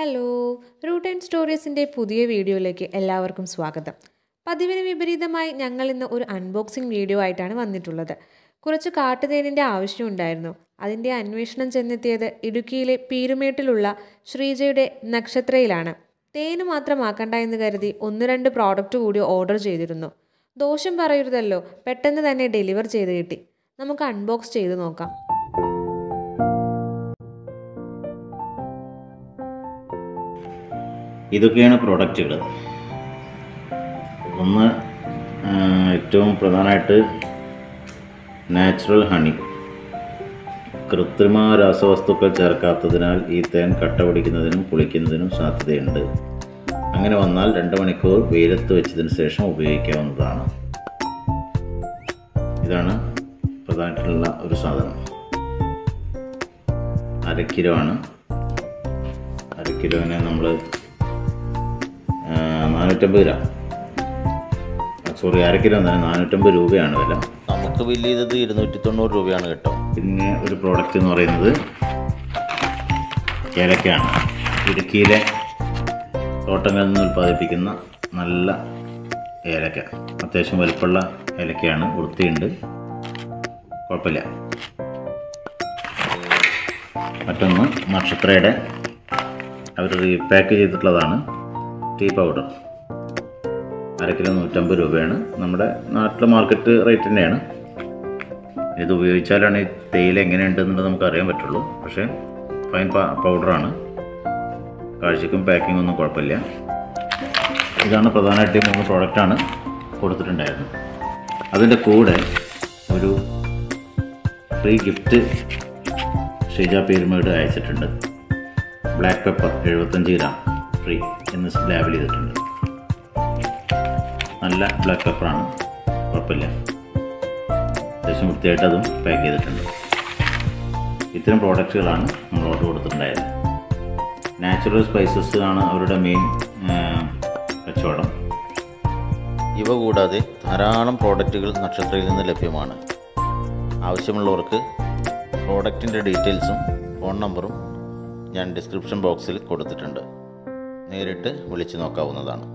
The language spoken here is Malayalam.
ഹലോ, റൂട്ട് ആൻഡ് സ്റ്റോറീസിൻ്റെ പുതിയ വീഡിയോയിലേക്ക് എല്ലാവർക്കും സ്വാഗതം. പതിവിന് വിപരീതമായി ഞങ്ങൾ ഇന്ന് ഒരു അൺബോക്സിംഗ് വീഡിയോ ആയിട്ടാണ് വന്നിട്ടുള്ളത്. കുറച്ച് കാട്ടുതേനിൻ്റെ ആവശ്യമുണ്ടായിരുന്നു. അതിൻ്റെ അന്വേഷണം ചെന്നെത്തിയത് ഇടുക്കിയിലെ പീരുമേട്ടിലുള്ള ശ്രീജയുടെ നക്ഷത്രയിലാണ്. തേന് മാത്രമാക്കണ്ട എന്ന് കരുതി 1-2 പ്രോഡക്റ്റ് കൂടി ഓർഡർ ചെയ്തിരുന്നു. ദോഷം പറയരുതല്ലോ, പെട്ടെന്ന് തന്നെ ഡെലിവർ ചെയ്ത് കിട്ടി. നമുക്ക് അൺബോക്സ് ചെയ്ത് നോക്കാം. ഇതൊക്കെയാണ് പ്രോഡക്റ്റുകൾ. ഒന്ന് ഏറ്റവും പ്രധാനമായിട്ട് നാച്ചുറൽ ഹണി. കൃത്രിമ രാസവസ്തുക്കൾ ചേർക്കാത്തതിനാൽ ഈ തേൻ കട്ട പിടിക്കുന്നതിനും പുളിക്കുന്നതിനും സാധ്യതയുണ്ട്. അങ്ങനെ വന്നാൽ 2 മണിക്കൂർ വെയിലത്ത് വെച്ചതിന് ശേഷം ഉപയോഗിക്കാവുന്നതാണ്. ഇതാണ് പ്രധാനമായിട്ടുള്ള ഒരു സാധനം. 1/2 കിലോ ആണ്. 1/2 കിലോന് നമ്മൾ 450 ഗ്രാം, സോറി 1/2 കിലോ തന്നെ 450 രൂപയാണ് വില. നമുക്ക് വലിയത് 290 രൂപയാണ് കേട്ടോ. പിന്നെ ഒരു പ്രോഡക്റ്റ് എന്ന് പറയുന്നത് ഏലക്കയാണ്. ഇടുക്കിയിലെ തോട്ടങ്ങളിൽ നിന്ന് ഉൽപ്പാദിപ്പിക്കുന്ന നല്ല ഏലക്ക. അത്യാവശ്യം വലിപ്പമുള്ള ഏലക്കയാണ്, വൃത്തിയുണ്ട്, കുഴപ്പമില്ല. മറ്റൊന്ന് നക്ഷത്രയുടെ അവർ റീപാക്ക് ചെയ്തിട്ടുള്ളതാണ് ടീ പൗഡർ. 1/2 കിലോ 150 രൂപയാണ്. നമ്മുടെ നാട്ടിലെ മാർക്കറ്റ് റേറ്റ് തന്നെയാണ്. ഇത് ഉപയോഗിച്ചാലാണ് ഈ തേയില എങ്ങനെയുണ്ടെന്നുള്ളത് നമുക്ക് അറിയാൻ പറ്റുള്ളൂ. പക്ഷേ ഫൈൻ പൗഡറാണ്, കാഴ്ചയ്ക്കും പാക്കിംഗ് ഒന്നും കുഴപ്പമില്ല. ഇതാണ് പ്രധാനമായിട്ട് 3 പ്രോഡക്റ്റാണ് കൊടുത്തിട്ടുണ്ടായിരുന്നത്. അതിൻ്റെ കൂടെ ഒരു ഫ്രീ ഗിഫ്റ്റ് ശ്രീജ പീരുമേട് അയച്ചിട്ടുണ്ട്. ബ്ലാക്ക് പെപ്പർ 75 ഗ്രാം ഫ്രീ എന്ന് ലാബിൽ ചെയ്തിട്ടുണ്ട്. നല്ല ബ്ലാക്ക് പെപ്പറാണ്, കുഴപ്പമില്ല. അത്യാവശ്യം വൃത്തിയായിട്ട് അതും പാക്ക് ചെയ്തിട്ടുണ്ട്. ഇത്തരം പ്രോഡക്റ്റുകളാണ് നമ്മൾ ഓർഡർ കൊടുത്തിട്ടുണ്ടായത്. നാച്ചുറൽ സ്പൈസസ് ആണ് അവരുടെ മെയിൻ കച്ചവടം. ഇവ കൂടാതെ ധാരാളം പ്രോഡക്റ്റുകൾ നക്ഷത്രയിൽ നിന്ന് ലഭ്യമാണ്. ആവശ്യമുള്ളവർക്ക് പ്രോഡക്റ്റിൻ്റെ ഡീറ്റെയിൽസും ഫോൺ നമ്പറും ഞാൻ ഡിസ്ക്രിപ്ഷൻ ബോക്സിൽ കൊടുത്തിട്ടുണ്ട്. നേരിട്ട് വിളിച്ചു നോക്കാവുന്നതാണ്.